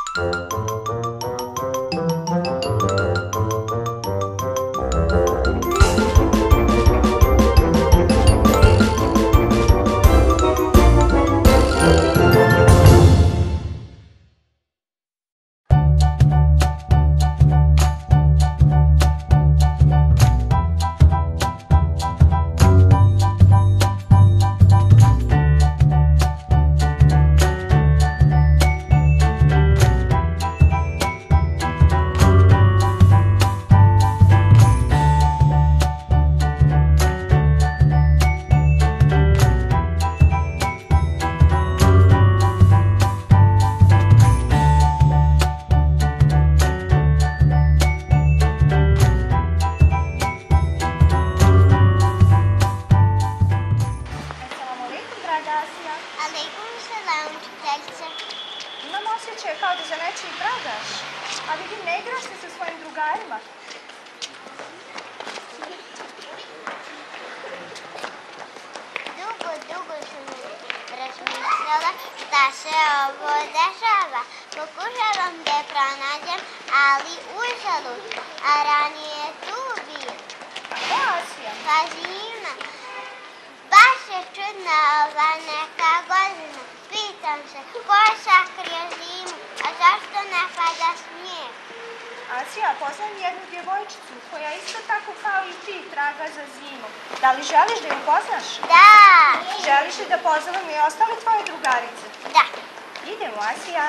Asija, poznam jednu djevojčicu koja isto tako kao i ti traga za zimom. Da li želiš da ju upoznaš? Da. Želiš li da pozovem i ostale tvoje drugarice? Da. Idemo, Asija.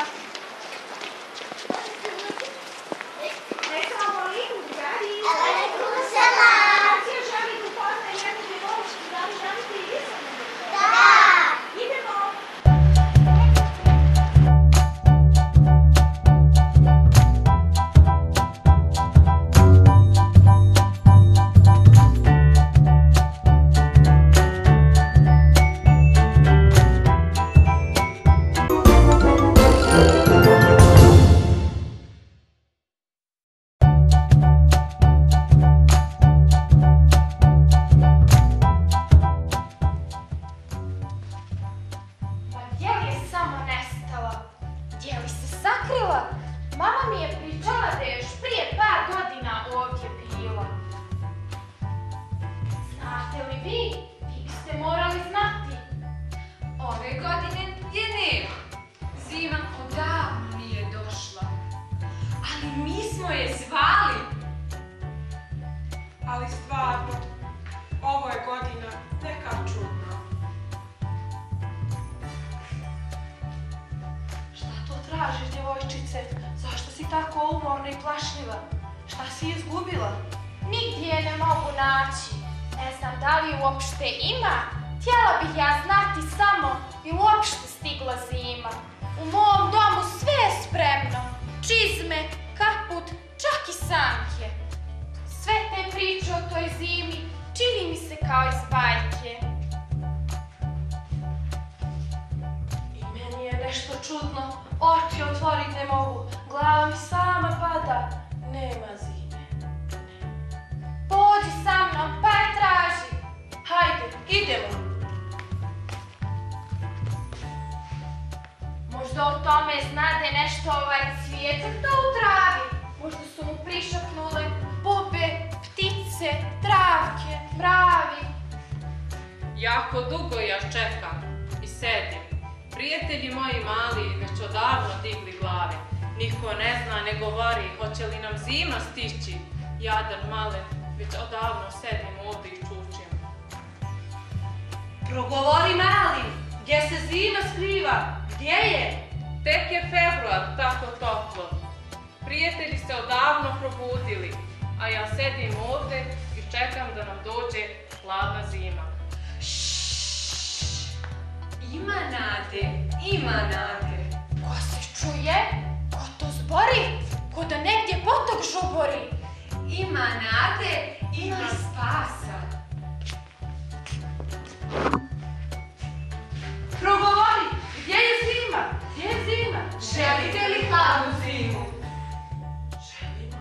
Assalamu alaikum, drugari. Alaikum salam. Asija želi da upozna jednu djevojčicu. Da li želite i vi sa mnom? Da. Idemo. Ali stvarno, ovo je godina neka čudna. Šta to tražiš, djevojčice? Zašto si tako umorna i plašljiva? Šta si izgubila? Nigdje je ne mogu naći. Ne znam da li uopšte ima. Htjela bih ja znati samo bi uopšte stigla zima. U mom domu sve je spremno. Čizme, kaput, čak i sanke. Sve te priče o toj zimi čini mi se kao iz bajke. I meni je nešto čudno. Oči otvorit ne mogu. Glava mi sama pada. Nema zime. Pođi sa mnom, pa je traži. Hajde, idemo. Možda o tome znade nešto ovaj cvijetak to u travi. Možda su mu prišapnule bube, ptice, travke, mravi. Jako dugo ja čekam i sedim. Prijatelji moji mali već odavno digli glave. Niko ne zna, ne govori, hoće li nam zima stići. Jadan malen, već odavno sedim ovdje i čučim. Progovori mali, gdje se zima skriva? Gdje je? Tek je februar, tako toplo. Prijatelji se odavno probudili, a ja sedim ovdje i čekam da nam dođe hladna zima. Šššš, ima nade, ima nade. Ko se čuje? Ko to zbori? Ko da negdje potok žubori? Ima nade, ima spasa. Progovori, gdje je zima? Gdje je zima? Želite li hladnu zimu? Želimo.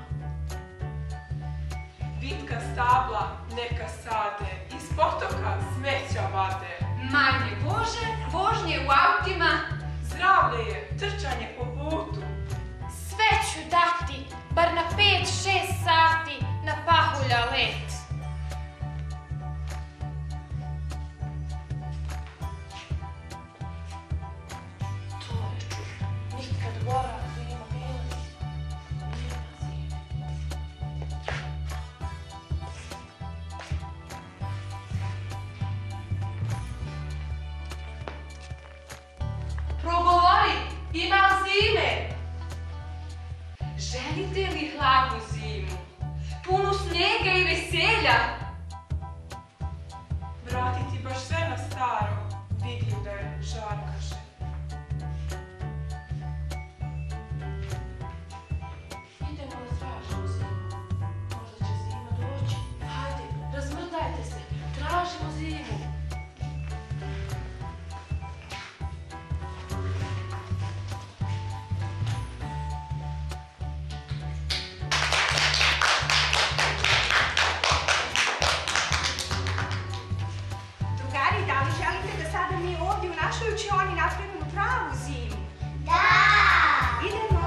Vitka stabla neka sade, iz potoka smeća vade. Manje vožnje u autima. Zdravlje je trčanje po putu. Bora, zima, bila si. Nema zime. Progovori, ima li zime? Želite li hladnu zimu? Punu snijega i veselja? Vratiti baš sve na staro, vidim da je žarka želja. Idemo da tražimo zimu. Možda će zima doći. Hajde, razmrdajte se. Tražimo zimu. Drugari, da li želite da sada mi ovdje u našoj učioni napravimo pravu zimu? Da! Idemo!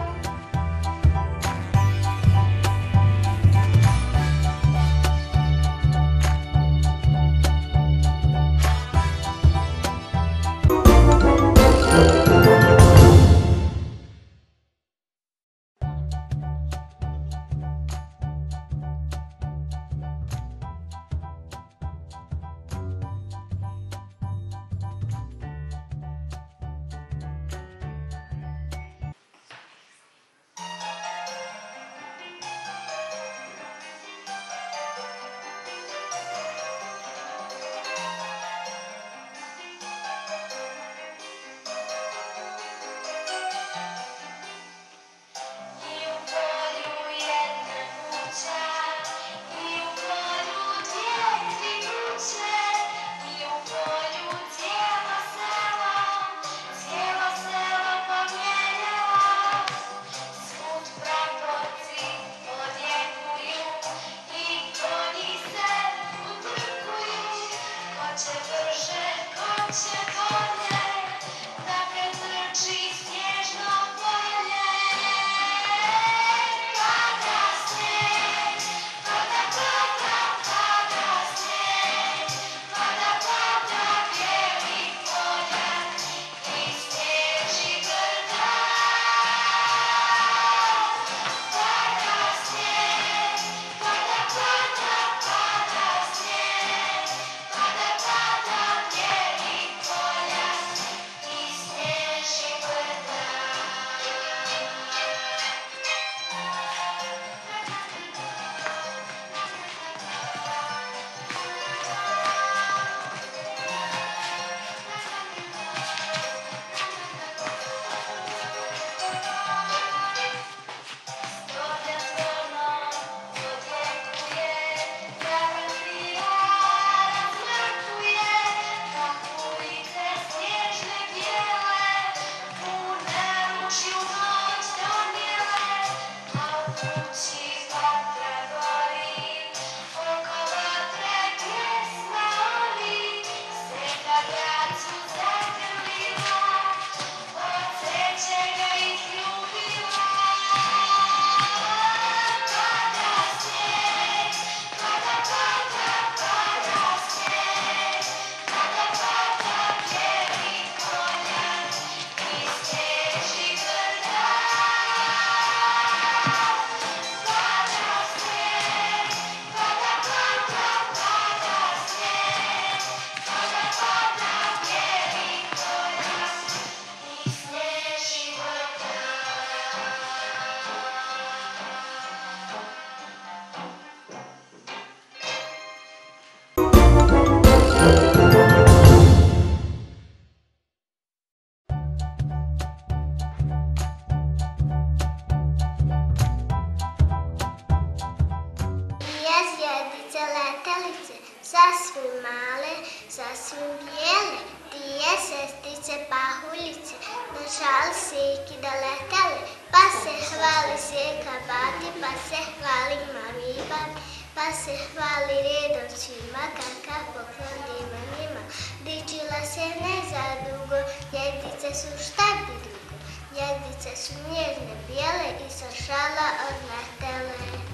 sasvim male, sasvim bijele, dvije sestrice pahuljice, na šal siki da letale, pa se hvali sjeka bati, pa se hvali mami i bati, pa se hvali redom svima, kakav poklon ima njima. Dičila se ne zadugo, ljedice su šta bi drugo, ljedice su nježne bijele i sa šala odletele.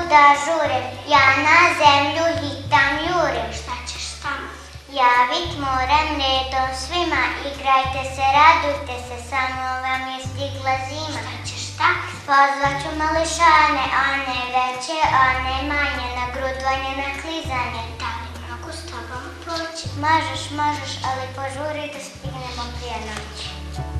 da žurim, ja na zemlju hitam jurim. Šta ćeš tamo? Javit moram redom svima, igrajte se, radujte se, samo vam je stigla zima. Šta ćeš tak? Pozvaću mališane, one veće, one manje, na grudvanje, na klizanje. Da li mogu s tobom poći? Možeš, ali požuri da stignemo prije noći.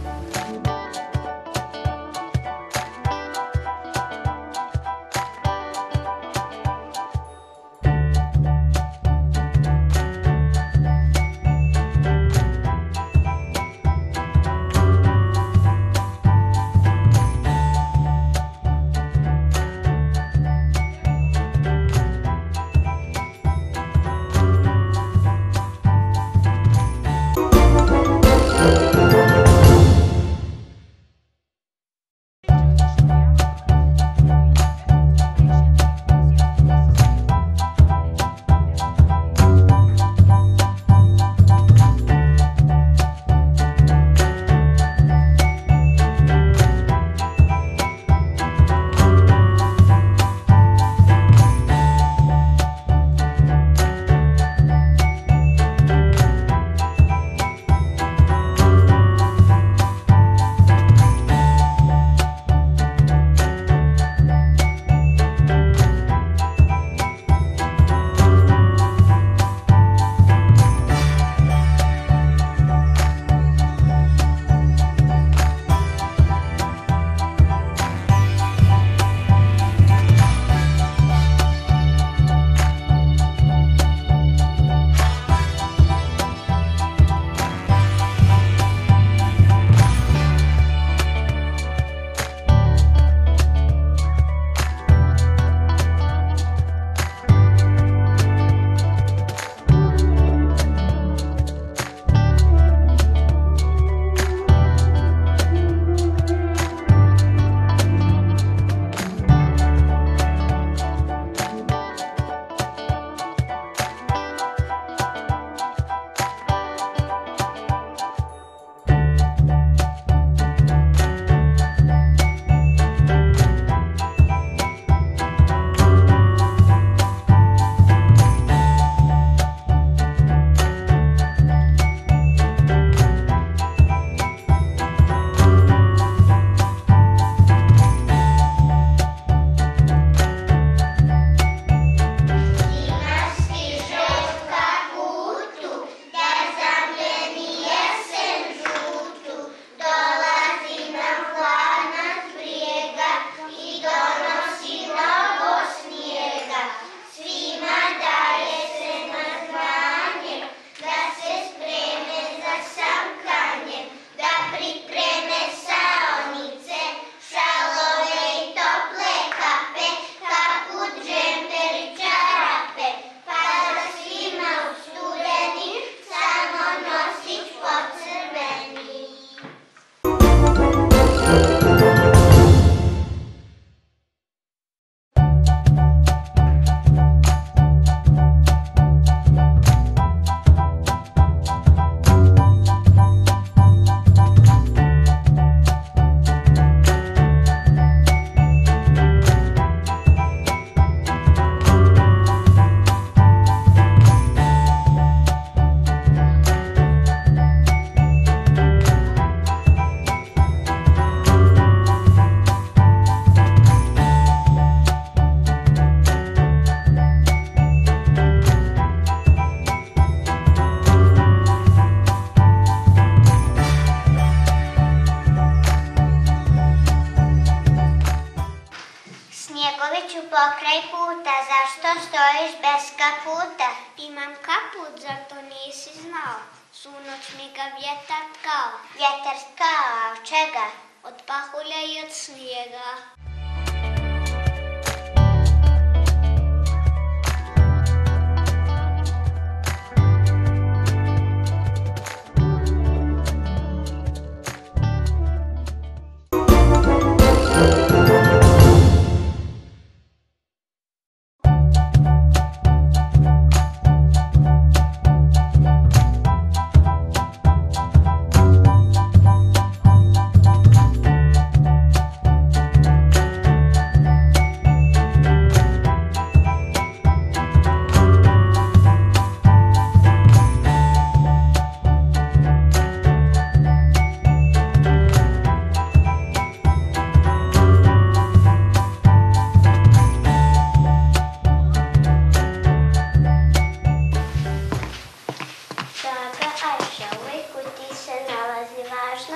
pokraj puta, zašto stojiš bez kaputa? Imam kaput, zar to nisi znao? Svu noć mi ga vjetar tkao. Vjetar tkao, a od čega? Od pahulja i od snijega.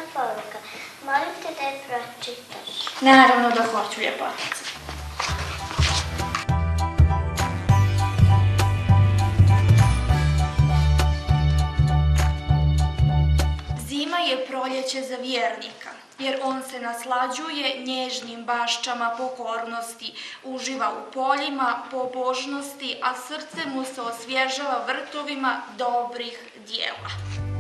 poruka. Molim te da je pročitaš. Naravno da hoću, ljepotice. Zima je proljeće za vjernika, jer on se naslađuje nježnim baščama pokornosti, uživa u poljima pobožnosti, a srce mu se osvježava vrtovima dobrih dijela.